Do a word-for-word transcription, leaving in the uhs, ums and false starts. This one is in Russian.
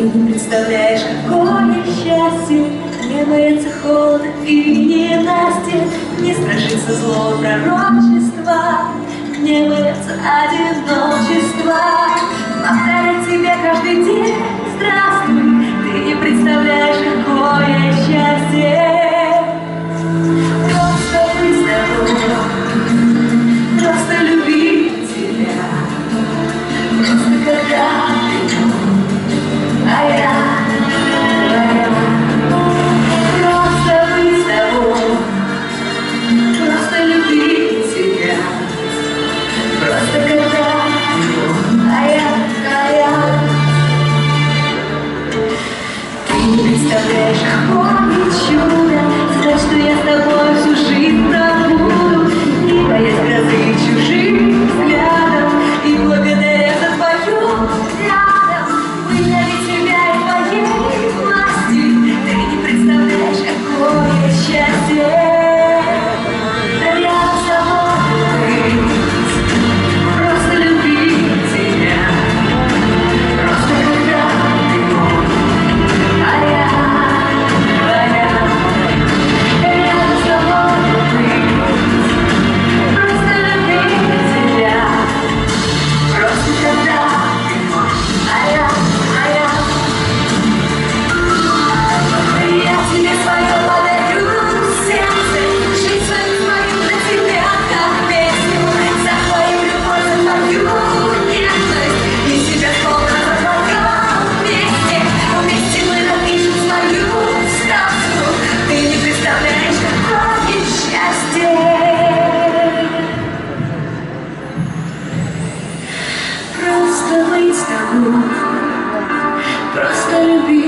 не представляешь, какое счастье. Не бояться холода и ненастья, не страшиться злого пророчества, не бояться одиночества. Повторять тебе каждый день здравствуй, ты не представляешь, какое счастье. Просто быть с тобой, просто любить тебя, просто когда ты, а я твоя. Просто быть с тобой, просто любить тебя, просто когда ты, а я твоя. Ты не представляешь, какое чудо, знать, что я с тобой всю жизнь пробуду, не боясь грозы и чужих взглядов, и благодаря за твою рядом выдали тебя и твоей власти. Ты не представляешь, какое счастье. Рядом с тобой быть, просто любить тебя, просто когда ты мой, а я твоя. Рядом с тобой быть, просто любить тебя, просто когда ты мой, а я твоя. Я тебе свое подарю сердце, жизнь свою свою для тебя, как песню, за твою любовь, за твою нежность, и себя словно за твоем вместе. Вместе мы напишем свою сказку, ты не представляешь, какое счастье. Просто быть с тобой, просто любить